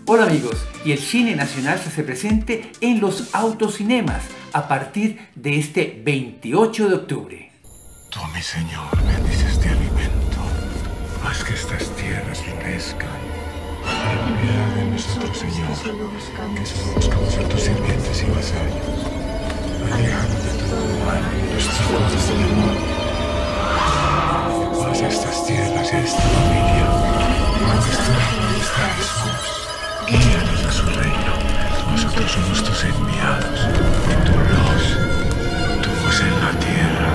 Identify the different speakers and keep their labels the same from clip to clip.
Speaker 1: Hola amigos, y el cine nacional se hace presente en los autocinemas a partir de este 28 de octubre.
Speaker 2: Tú, mi Señor, bendice este alimento, haz que estas tierras florezcan. Ten piedad de nosotros, Señor, que solo buscamos ser tus sirvientes y vasallos. Aléjanos de todo mal y nuestras cosas de amor. Haz estas tierras y a esta familia. Donde está Jesús. Guíanos a su reino. Nosotros somos tus enviados. Y tu luz, tu voz en la tierra.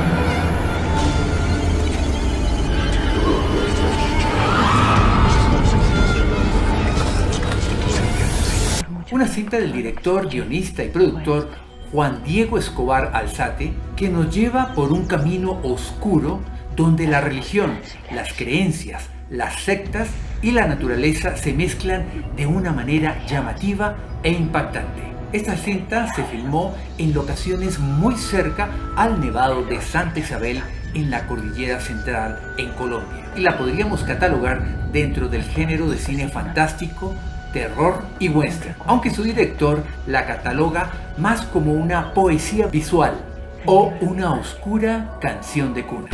Speaker 1: Una cinta del director, guionista y productor Juan Diego Escobar Alzate que nos lleva por un camino oscuro donde la religión, las creencias, las sectas y la naturaleza se mezclan de una manera llamativa e impactante. Esta cinta se filmó en locaciones muy cerca al Nevado de Santa Isabel en la Cordillera Central en Colombia y la podríamos catalogar dentro del género de cine fantástico, terror y western, aunque su director la cataloga más como una poesía visual o una oscura canción de cuna.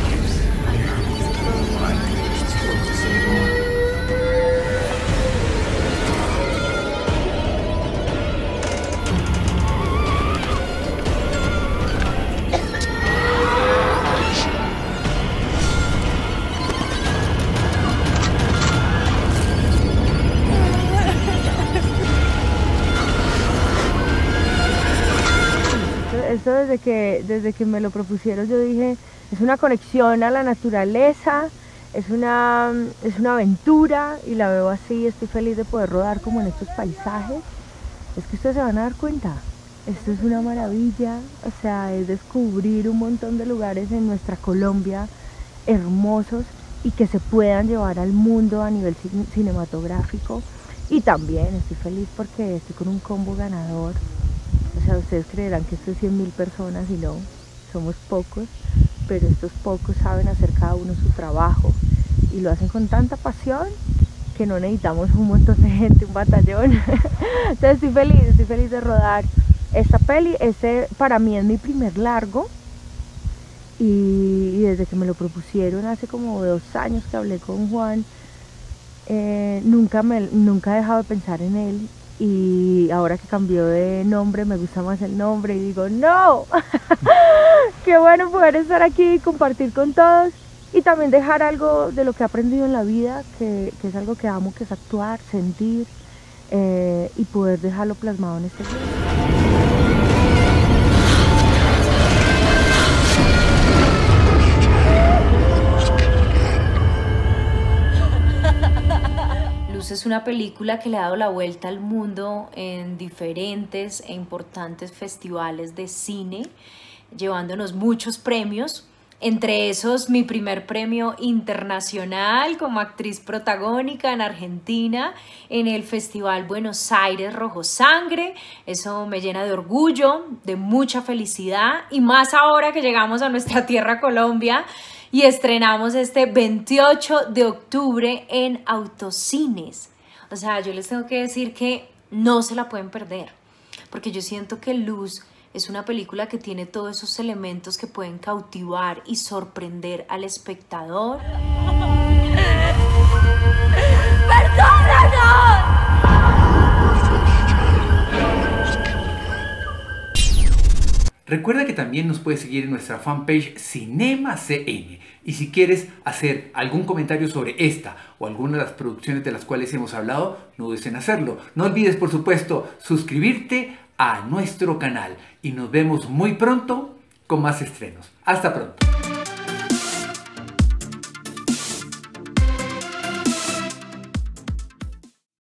Speaker 3: Esto desde que me lo propusieron yo dije, es una conexión a la naturaleza, es una aventura y la veo así, estoy feliz de poder rodar como en estos paisajes. Es que ustedes se van a dar cuenta, esto es una maravilla, o sea, es descubrir un montón de lugares en nuestra Colombia hermosos y que se puedan llevar al mundo a nivel cinematográfico. Y también estoy feliz porque estoy con un combo ganador. O sea, ustedes creerán que esto es 100.000 personas y no, somos pocos, pero estos pocos saben hacer cada uno su trabajo y lo hacen con tanta pasión que no necesitamos un montón de gente, un batallón. Entonces estoy feliz de rodar esta peli. Este para mí es mi primer largo y desde que me lo propusieron hace como 2 años que hablé con Juan, nunca he dejado de pensar en él. Y ahora que cambió de nombre me gusta más el nombre y digo ¡no! ¡Qué bueno poder estar aquí y compartir con todos! Y también dejar algo de lo que he aprendido en la vida, que es algo que amo, que es actuar, sentir y poder dejarlo plasmado en este video.
Speaker 4: Es una película que le ha dado la vuelta al mundo en diferentes e importantes festivales de cine, llevándonos muchos premios. Entre esos, mi primer premio internacional como actriz protagónica en Argentina, en el Festival Buenos Aires Rojo Sangre. Eso me llena de orgullo, de mucha felicidad, y más ahora que llegamos a nuestra tierra Colombia y estrenamos este 28 de octubre en Autocines. O sea, yo les tengo que decir que no se la pueden perder, porque yo siento que Luz es una película que tiene todos esos elementos que pueden cautivar y sorprender al espectador. ¡Perdónanos!
Speaker 1: Recuerda que también nos puedes seguir en nuestra fanpage Cinema CN. Y si quieres hacer algún comentario sobre esta o alguna de las producciones de las cuales hemos hablado, no dudes en hacerlo. No olvides, por supuesto, suscribirte a nuestro canal. Y nos vemos muy pronto con más estrenos. Hasta pronto.